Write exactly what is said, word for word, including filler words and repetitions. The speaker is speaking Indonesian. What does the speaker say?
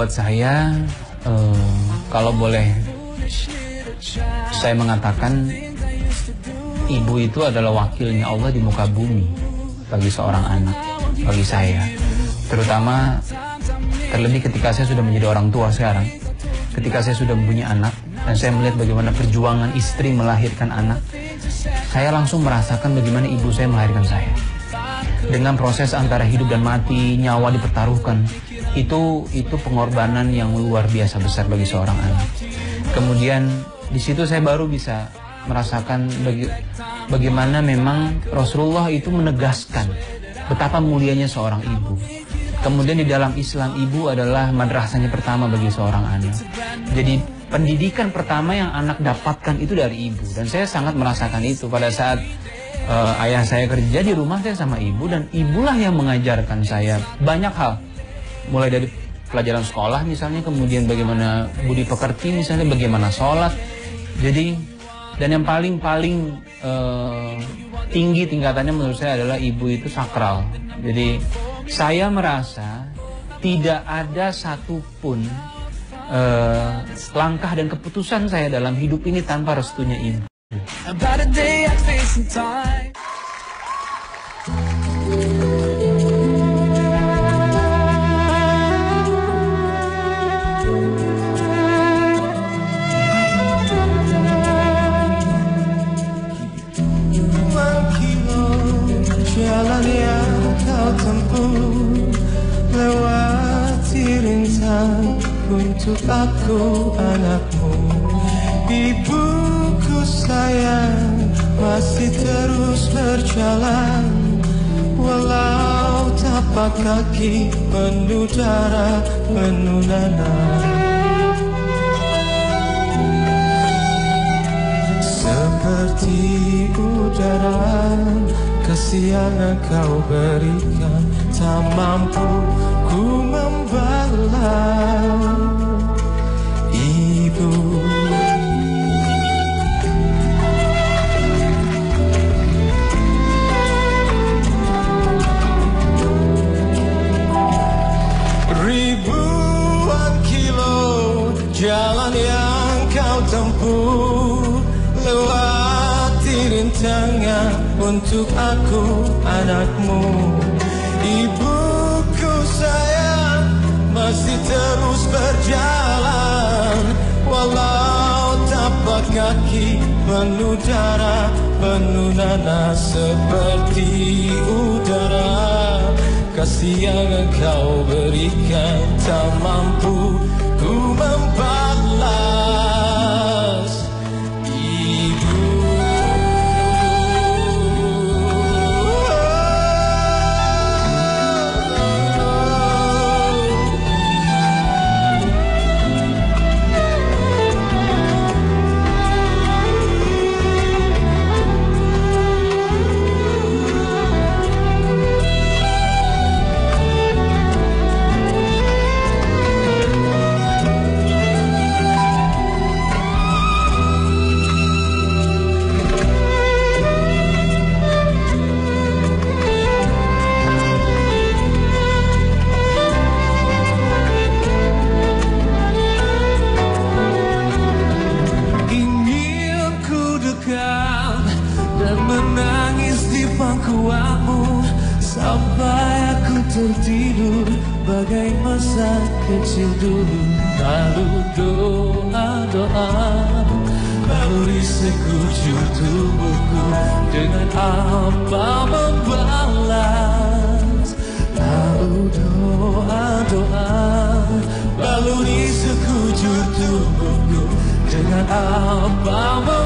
buat saya, uh, kalau boleh saya mengatakan, ibu itu adalah wakilnya Allah di muka bumi bagi seorang anak, bagi saya. Terutama terlebih ketika saya sudah menjadi orang tua sekarang, ketika saya sudah mempunyai anak dan saya melihat bagaimana perjuangan istri melahirkan anak, saya langsung merasakan bagaimana ibu saya melahirkan saya. Dengan proses antara hidup dan mati, nyawa dipertaruhkan, itu itu pengorbanan yang luar biasa besar bagi seorang anak. Kemudian di situ saya baru bisa merasakan baga bagaimana memang Rasulullah itu menegaskan betapa mulianya seorang ibu. Kemudian di dalam Islam, ibu adalah madrasahnya pertama bagi seorang anak. Jadi pendidikan pertama yang anak dapatkan itu dari ibu. Dan saya sangat merasakan itu pada saat uh, ayah saya kerja di rumah, saya sama ibu, dan ibulah yang mengajarkan saya banyak hal. Mulai dari pelajaran sekolah misalnya, kemudian bagaimana budi pekerti misalnya, bagaimana sholat. Jadi, dan yang paling-paling uh, tinggi tingkatannya menurut saya adalah ibu itu sakral. Jadi saya merasa tidak ada satupun uh, langkah dan keputusan saya dalam hidup ini tanpa restunya ibu. Jalan yang kau tempuh lewati rintang untuk aku anakmu. Ibuku sayang masih terus berjalan, walau tapak kaki penuh darah penuh nanah. Seperti udara, kasih yang engkau berikan tak mampu ku membalas. Ibu, ribuan kilo jalan yang kau tempuh lewati rintangan untuk aku anakmu. Ibuku sayang masih terus berjalan, walau tapak kaki penuh darah penuh nanah. Seperti udara, kasih yang engkau berikan tak mampu ku membalas. Sampai aku tertidur bagai masa kecil dulu. Lalu doa-doa baluri sekujur tubuhku, dengan apa membalas. Lalu doa-doa baluri sekujur tubuhku, dengan apa membalas.